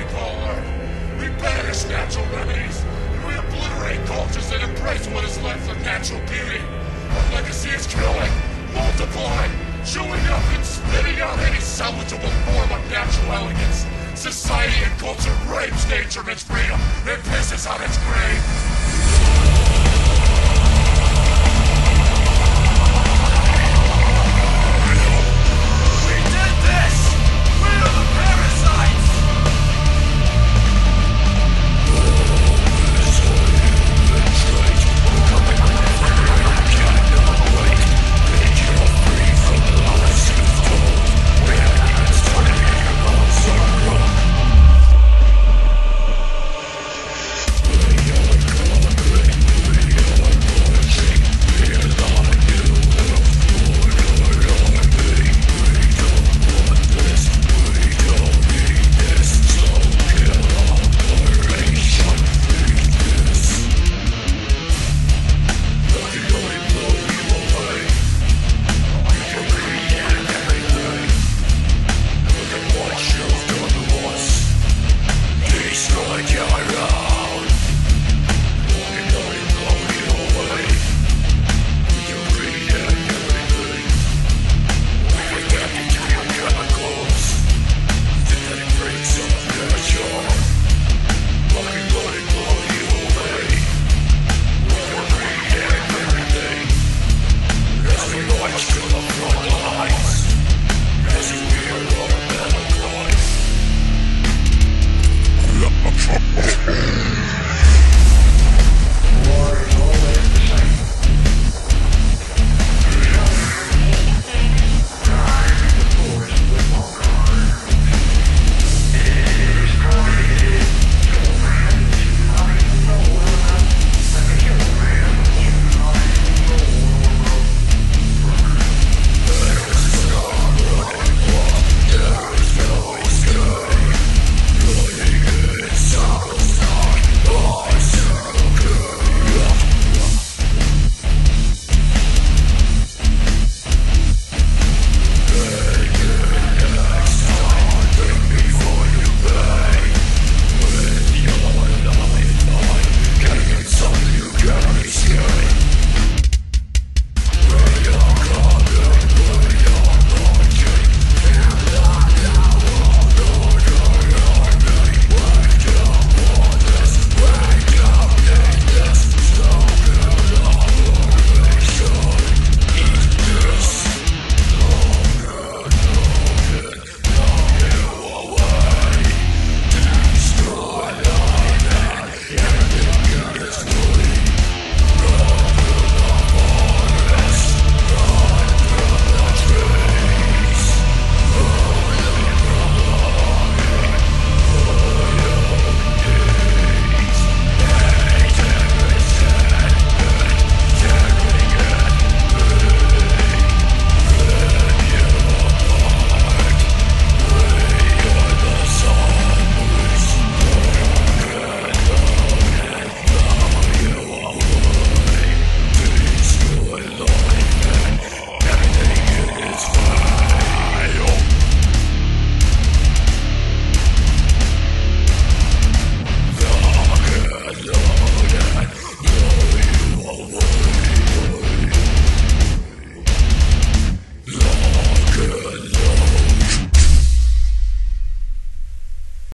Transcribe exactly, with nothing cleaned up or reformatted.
call Earth. We banish natural remedies, and we obliterate cultures that embrace what is left of natural beauty. Our legacy is killing, multiplying, chewing up and spitting out any salvageable form of natural elegance. Society and culture rapes nature of its freedom and pisses on its grave.